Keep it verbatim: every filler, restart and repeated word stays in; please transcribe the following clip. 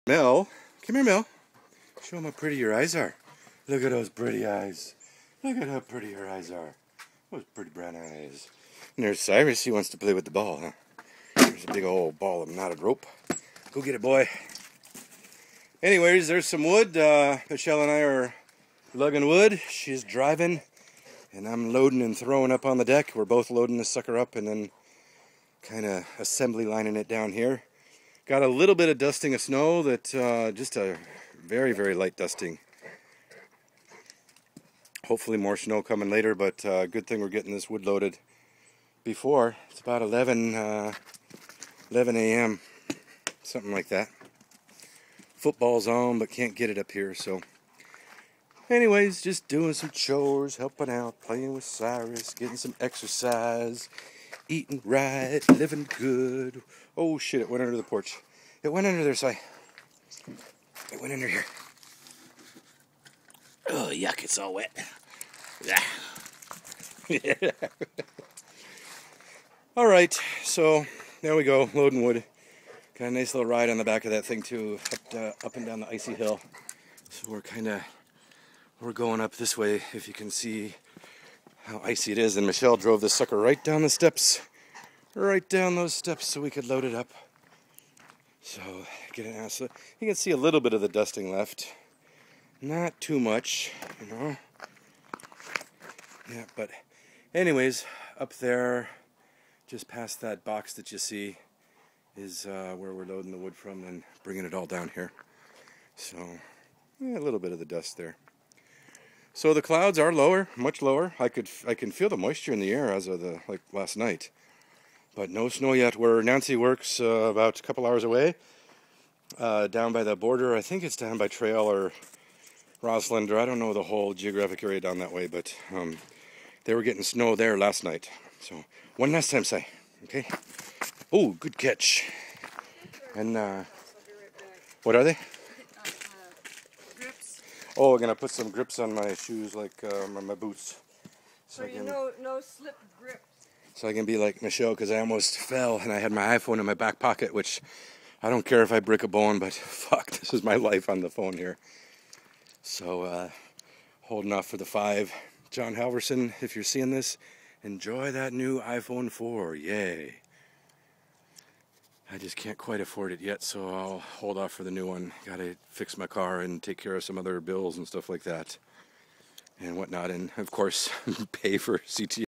Mel, come here, Mel. Show them how pretty your eyes are. Look at those pretty eyes. Look at how pretty her eyes are. Those pretty brown eyes. And there's Cyrus. He wants to play with the ball, huh? There's a big old ball of knotted rope. Go get it, boy. Anyways, there's some wood. Uh, Michelle and I are lugging wood. She's driving, and I'm loading and throwing up on the deck. We're both loading this sucker up and then kind of assembly lining it down here. Got a little bit of dusting of snow, that uh, just a very, very light dusting. Hopefully more snow coming later, but uh, good thing we're getting this wood loaded before. It's about eleven, uh, eleven a m, something like that. Football's on, but can't get it up here, so. Anyways, just doing some chores, helping out, playing with Cyrus, getting some exercise, eating right, living good. Oh shit, it went under the porch. It went under there, Si. It went under here. Oh, yuck, it's all wet. Yeah. All right, so there we go, loading wood. Got a nice little ride on the back of that thing too, up, uh, up and down the icy hill. So we're kind of, we're going up this way, if you can see how icy it is. And Michelle drove this sucker right down the steps, right down those steps so we could load it up. So get it out. So you can see a little bit of the dusting left. Not too much, you know. Yeah, but anyways, up there, just past that box that you see, is uh, where we're loading the wood from and bringing it all down here. So yeah, a little bit of the dust there. So the clouds are lower, much lower. I could I can feel the moisture in the air as of the like last night, but no snow yet. Where Nancy works, uh, about a couple hours away, uh, down by the border. I think it's down by Trail or Rosalind, or I don't know the whole geographic area down that way, but um, they were getting snow there last night. So one last time, say, okay? Oh, good catch. And uh, what are they? Oh, I'm gonna put some grips on my shoes, like um, on my boots. So, so you can, know, no slip grips. So I can be like Michelle, because I almost fell and I had my iPhone in my back pocket, which I don't care if I break a bone, but fuck, this is my life on the phone here. So, uh, holding off for the five. John Halverson, if you're seeing this, enjoy that new iPhone four, yay. I just can't quite afford it yet, so I'll hold off for the new one. Gotta fix my car and take care of some other bills and stuff like that and whatnot, and of course pay for C T